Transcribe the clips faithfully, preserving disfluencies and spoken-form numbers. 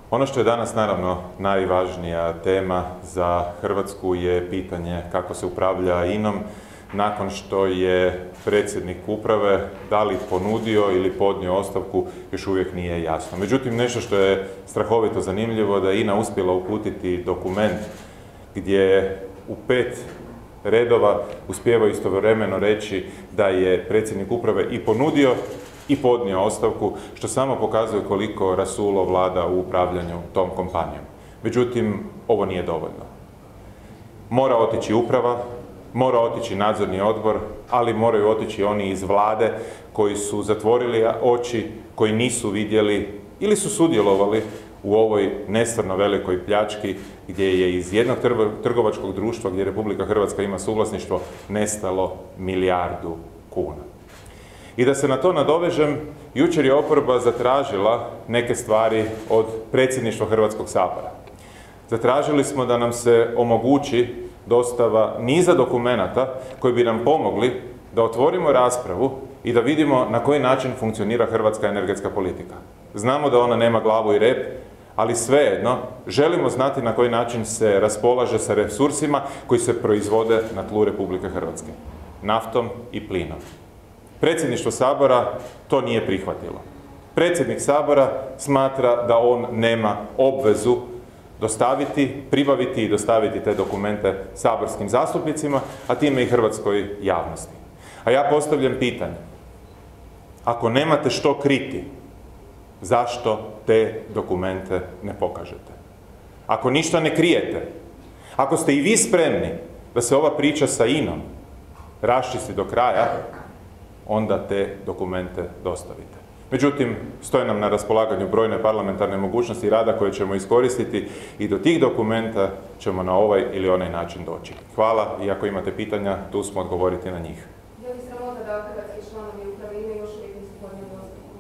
Ono što je danas naravno najvažnija tema za Hrvatsku je pitanje kako se upravlja I N O M nakon što je predsjednik uprave da li ponudio ili podnio ostavku još uvijek nije jasno. Međutim, nešto što je strahovito zanimljivo da je I N A uspjela uputiti dokument gdje u pet redova uspijeva istovremeno reći da je predsjednik uprave i ponudio i podnio ostavku, što samo pokazuje koliko rasulo vlada u upravljanju tom kompanijom. Međutim, ovo nije dovoljno. Mora otići uprava, mora otići nadzorni odbor, ali moraju otići oni iz vlade koji su zatvorili oči, koji nisu vidjeli ili su sudjelovali u ovoj nestvarno velikoj pljački gdje je iz jednog trgovačkog društva gdje Republika Hrvatska ima suvlasništvo nestalo milijardu kuna. I da se na to nadovežem, jučer je oporba zatražila neke stvari od Predsjedništva Hrvatskog sabora. Zatražili smo da nam se omogući dostava niza dokumenata koji bi nam pomogli da otvorimo raspravu i da vidimo na koji način funkcionira hrvatska energetska politika. Znamo da ona nema glavu i rep, ali svejedno želimo znati na koji način se raspolaže sa resursima koji se proizvode na tlu Republike Hrvatske, naftom i plinom. Predsjedništvo Sabora to nije prihvatilo. Predsjednik Sabora smatra da on nema obvezu dostaviti, pribaviti i dostaviti te dokumente saborskim zastupnicima, a time i hrvatskoj javnosti. A ja postavljam pitanje, ako nemate što kriti, zašto te dokumente ne pokažete? Ako ništa ne krijete, ako ste i vi spremni da se ova priča sa I N O M raščisti do kraja, onda te dokumente dostavite. Međutim, stoje nam na raspolaganju brojne parlamentarne mogućnosti rada koje ćemo iskoristiti i do tih dokumenta ćemo na ovaj ili onaj način doći. Hvala i ako imate pitanja, tu smo odgovoriti na njih. Je li sramota da hrvatski članovi uprave imaju još uvijek nisu podnijeli ostavku?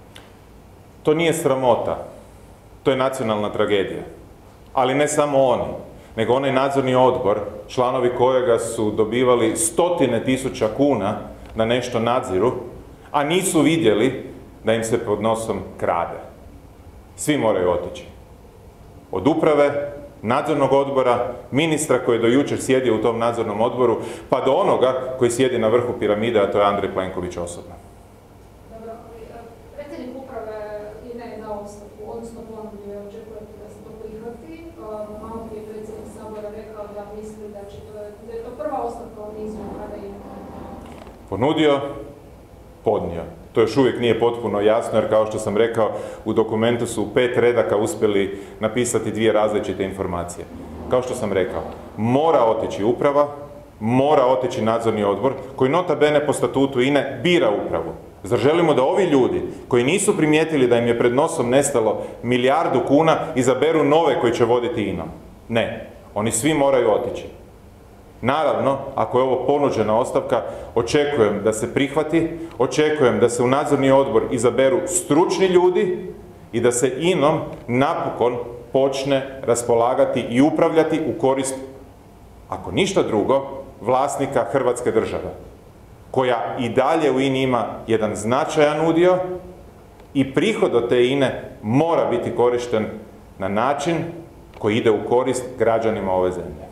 To nije sramota, to je nacionalna tragedija. Ali ne samo oni, nego onaj nadzorni odbor, članovi kojega su dobivali stotine tisuća kuna da nešto nadziru, a nisu vidjeli da im se pod nosom krade. Svi moraju otići. Od uprave, nadzornog odbora, ministra koji je do jučer sjedio u tom nadzornom odboru, pa do onoga koji sjedi na vrhu piramide, a to je Andrej Plenković osobno. Dobro, predsjednik uprave I N A je dao ostavku, odnosno ponovno očekujete da se to prihvati. Malo prije predsjednik Sabora rekao da misli da, će to, da je to prva ostavka u nizu kada I N A. Ponudio, podnio. To još uvijek nije potpuno jasno, jer kao što sam rekao, u dokumentu su u pet redaka uspjeli napisati dvije različite informacije. Kao što sam rekao, mora otići uprava, mora otići nadzorni odbor, koji nota bene po statutu I N A bira upravu. Zar želimo da ovi ljudi, koji nisu primijetili da im je pred nosom nestalo milijardu kuna, izaberu nove koji će voditi I N O M? Ne, oni svi moraju otići. Naravno, ako je ovo ponuđena ostavka, očekujem da se prihvati, očekujem da se u nadzorni odbor izaberu stručni ljudi i da se I N O M napokon počne raspolagati i upravljati u korist, ako ništa drugo, vlasnika Hrvatske države, koja i dalje u I N A ima jedan značajan udio i prihod od te I N A mora biti korišten na način koji ide u korist građanima ove zemlje.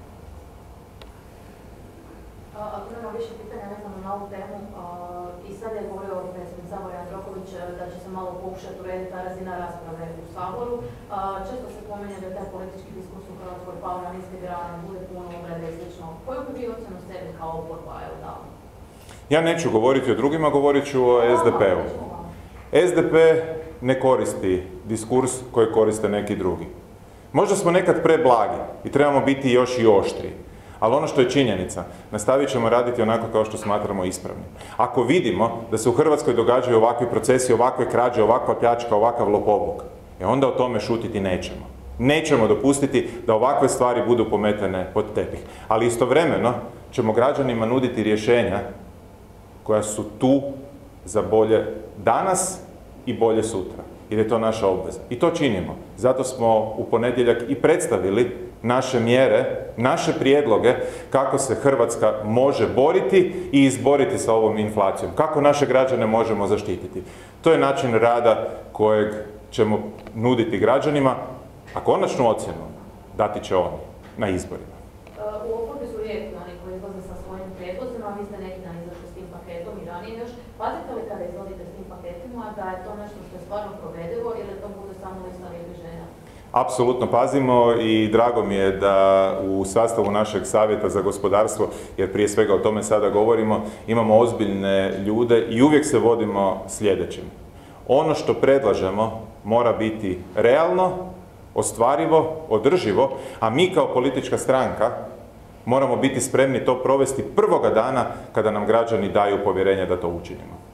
Ako imamo više pitanja vezano na ovu temu, i sad je govorio predsjednik Sabora Andreja da će se malo pokušati urediti ta razina rasprave u Saboru. Često se pominje da je taj politički diskurs u Hrvatskoj pao na niske grane, bude puno obrade i slično. Koju bi vi ocjenu sebi kao oporba evo dao? Ja neću govoriti o drugima, govorit ću o S D P-u. S D P ne koristi diskurs koji koriste neki drugi. Možda smo nekad preblagi i trebamo biti još i oštriji. Ali ono što je činjenica, nastavit ćemo raditi onako kao što smatramo ispravnim. Ako vidimo da se u Hrvatskoj događaju ovakvi procesi, ovakve krađe, ovakva pljačka, ovakav lopovluk, e onda o tome šutiti nećemo. Nećemo dopustiti da ovakve stvari budu pometene pod tepih. Ali istovremeno ćemo građanima nuditi rješenja koja su tu za bolje danas i bolje sutra. Jer je to naša obveza. I to činimo. Zato smo u ponedjeljak i predstavili naše mjere, naše prijedloge kako se Hrvatska može boriti i izboriti sa ovom inflacijom. Kako naše građane možemo zaštititi. To je način rada kojeg ćemo nuditi građanima, a konačnu ocjenu dati će oni na izborima. U oporbi su rijetki oni koji izlaze sa svojim prijedlozima, a vi ste neki dan izašli s tim paketom i ranije još. Pazite li kada izlazite s tim paketima da je to nešto što je stvarno provedivo ili to bude samo lista lijepih želja? Apsolutno pazimo i drago mi je da u sastavu našeg savjeta za gospodarstvo, jer prije svega o tome sada govorimo, imamo ozbiljne ljude i uvijek se vodimo sljedećim. Ono što predlažemo mora biti realno, ostvarivo, održivo, a mi kao politička stranka moramo biti spremni to provesti prvoga dana kada nam građani daju povjerenje da to učinimo.